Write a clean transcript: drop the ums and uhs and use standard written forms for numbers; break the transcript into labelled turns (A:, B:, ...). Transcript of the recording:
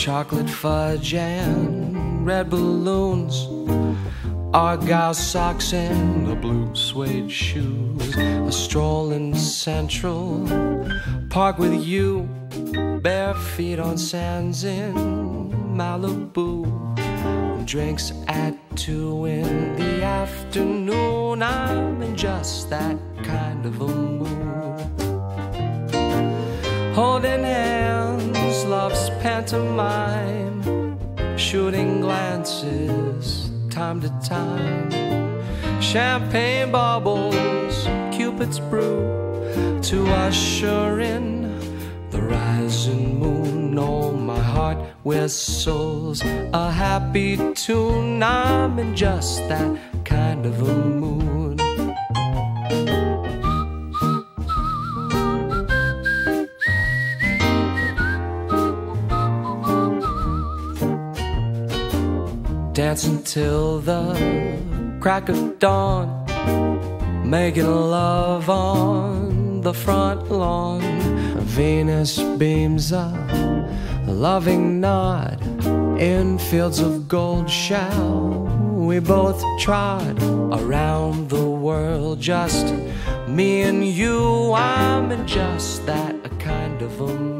A: chocolate fudge and red balloons, Argyle socks and a blue suede shoes. A stroll in Central Park with you, bare feet on sands in Malibu. Drinks at 2 in the afternoon. I'm in just that kind of a mood. Holding hands, love's pantomime, shooting glances time to time. Champagne bubbles, Cupid's brew, to usher in the rising moon. Oh, my heart whistles a happy tune. I'm in just that kind of a mood. Dancing till the crack of dawn, making love on the front lawn. Venus beams a loving nod in fields of gold. Shall we both trot around the world, just me and you? I'm in just that kind of a mood.